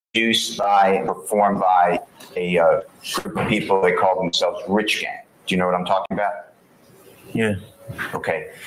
produced by, performed by a group of people. They call themselves Rich Gang. Do you know what I'm talking about? Yeah. Okay.